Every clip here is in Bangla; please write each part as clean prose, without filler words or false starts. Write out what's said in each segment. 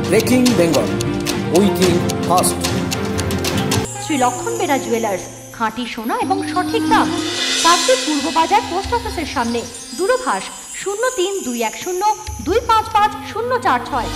ব্রেকিং বেঙ্গল, উইথিং ফার্স্ট। শ্রী লক্ষণ বেরা জুয়েলার্স, খাঁটি সোনা এবং সঠিক দাম। পাবলিক পূর্ব বাজার পোস্ট অফিসের সামনে। দূরভাষ 03-210-255-046।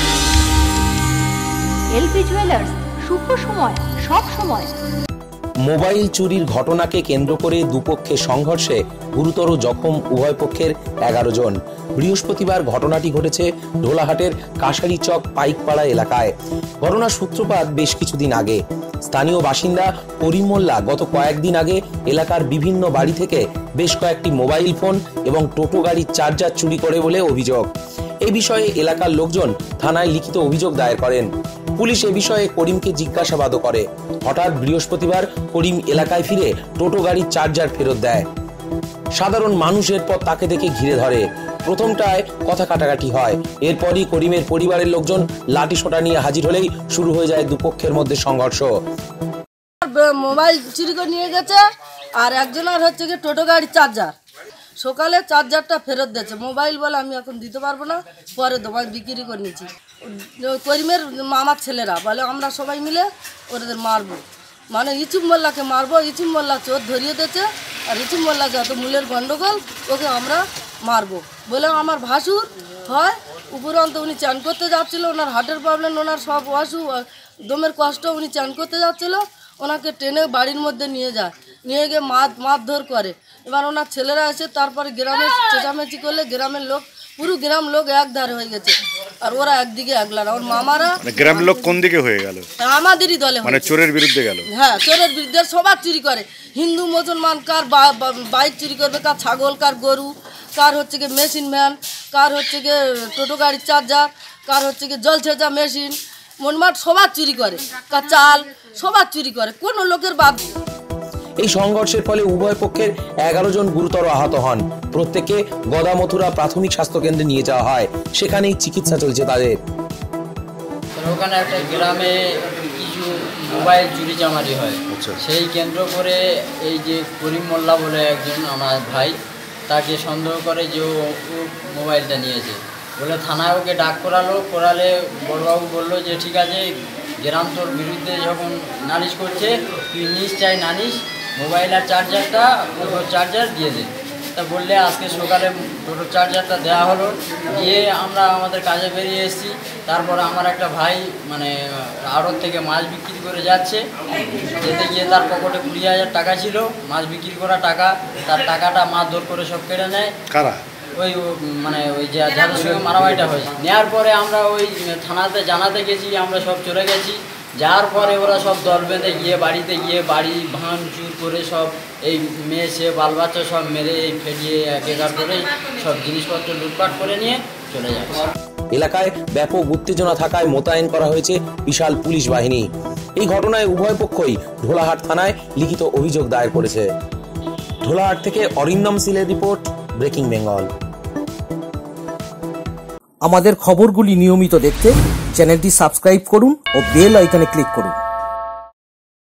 এলপি জুয়েলার্স, শুভ সময় সব সময়। মোবাইল চুরির ঘটনাকে কেন্দ্র করে দুপক্ষে সংঘর্ষে গুরুতর জখম উভয় পক্ষের 11 জন। বৃহস্পতিবার ঘটনাটি ঘটেছে ঢোলাহাটের কাশারিচক পাইকপাড়া এলাকায়। ঘটনার সূত্রপাত বেশ কিছুদিন আগে। স্থানীয় বাসিন্দা করিম মোল্লা গত কয়েকদিন আগে এলাকার বিভিন্ন বাড়ি থেকে বেশ কয়েকটি মোবাইল ফোন এবং টোটো গাড়ির চার্জার চুরি করে বলে অভিযোগ। এই বিষয়ে এলাকার লোকজন থানায় লিখিত অভিযোগ দায়ের করেন। পুলিশ এ বিষয়ে করিমকে জিজ্ঞাসাবাদও করে। হঠাৎ বৃহস্পতিবার করিম এলাকায় ফিরে টোটো গাড়ির চার্জার ফেরত দেয়। সাধারণ মানুষ এরপর তাকে দেখে ঘিরে ধরে। প্রথমটায় কথা কাটাকাটি হয়, এরপরই করিমের পরিবারের লোকজন লাঠি সোঁটা নিয়ে হাজির হলেই শুরু হয়ে যায় দুপক্ষের মধ্যে সংঘর্ষ। মোবাইল চুরি করে নিয়ে গেছে আর একজনের হচ্ছে কি টোটো গাড়ির চার্জার। সকালে চার্জারটা ফেরত দিয়েছে। মোবাইল বলে আমি এখন দিতে পারবো না, পরে দোকান বিক্রি করে নিয়েছি। করিমের মামার ছেলেরা বলে আমরা সবাই মিলে ওদের মারবো, মানে ইচুম মোল্লাকে মারবো। ইচুম মোল্লা চোর ধরিয়ে দিয়েছে, আর ইচুম মোল্লা যত মূলের গন্ডগোল ওকে আমরা মারবো বলে আমার ভাসুর হয়। উপরন্ত উনি চান করতে যাচ্ছিল, ওনার হার্টের প্রবলেম, ওনার সব দমের কষ্ট, উনি চান করতে যাচ্ছিল। ওনাকে টেনে বাড়ির মধ্যে নিয়ে যায়, নিয়ে গিয়ে মারধর করে। এবার ওনার ছেলেরা এসে তারপরে গ্রামে চেঁচামেচি করলে গ্রামের লোক, পুরো গ্রাম লোক এক ধারে হয়ে গেছে, আর ওরা একদিকে একলারা। ওর মামারা গ্রামের লোক কোন দিকে হয়ে গেল? আমাদেরই দলে, মানে চোরের বিরুদ্ধে গেল। হ্যাঁ, চোরের বিরুদ্ধে। সবার চুরি করে, হিন্দু মুসলমান, কার বাইক চুরি করবে, কার ছাগল, কার গরু, কার হচ্ছে গিয়ে মেশিন ম্যান, কার হচ্ছে গিয়ে টোটো গাড়ির চার্জার, কার হচ্ছে গিয়ে জল ছেঁচা মেশিন, মনমাট সবার চুরি করে, কার চাল সবার চুরি করে, কোনো লোকের বাদ। এই সংঘর্ষের ফলে উভয় পক্ষের 11 জন গুরুতর আহত হন। প্রত্যেককে গদামথুরা প্রাথমিক স্বাস্থ্য কেন্দ্রে নিয়ে যাওয়া হয়, সেখানেই চিকিৎসা চলছে তাদের। ওখানে একটা গ্রামে কিছু মোবাইল চুরি চামারি হয়, সেই কেন্দ্র করে এই যে করিম মোল্লা বলে একজন আমার ভাই, তাকে সন্দেহ করে যে ও মোবাইলটা নিয়েছে বলে থানায় ওকে ডাক করালে বড়বাবু বললো যে ঠিক আছে, গ্রাম তোর বিরুদ্ধে যখন নালিশ করছে তুই নিস চাই না নিস, মোবাইল আর চার্জারটা টোটোর চার্জার দিয়ে দে। তা বললে আজকে সকালে টোটোর চার্জারটা দেওয়া হলো, দিয়ে আমরা আমাদের কাজে বেরিয়ে এসেছি। তারপরে আমার একটা ভাই মানে আড়ত থেকে মাছ বিক্রি করে যাচ্ছে, যেতে গিয়ে তার পকেটে 20,000 টাকা ছিল, মাছ বিক্রি করা টাকা, তার টাকাটা মারধর করে সব কেড়ে নেয়। কারা? ওই মানে ওই যাদের সঙ্গে মারামারিটা হয়েছে। নেওয়ার পরে আমরা ওই থানাতে জানাতে গেছি, আমরা সব চলে গেছি। যাওয়ার পরে ওরা সব দল বেঁধে গিয়ে বাড়িতে গিয়ে বাড়ি ভাঙচুর করে সব এই মেয়ে সে বাল বাচ্চা সব মেরে ফেলিয়ে একেকার করে সব জিনিসপত্র লুটপাট করে নিয়ে চলে যায়। এলাকায় ব্যাপক উত্তেজনা থাকায় মোতায়েন করা হয়েছে বিশাল পুলিশ বাহিনী। এই ঘটনায় উভয় পক্ষই ঢোলাহাট থানায় লিখিত অভিযোগ দায়ের করেছে। ঢোলাহাট থেকে অরিন্দম সিলের রিপোর্ট, ব্রেকিং বেঙ্গল। আমাদের খবরগুলি নিয়মিত দেখতে চ্যানেলটি সাবস্ক্রাইব করুন ও বেল আইকনে ক্লিক করুন।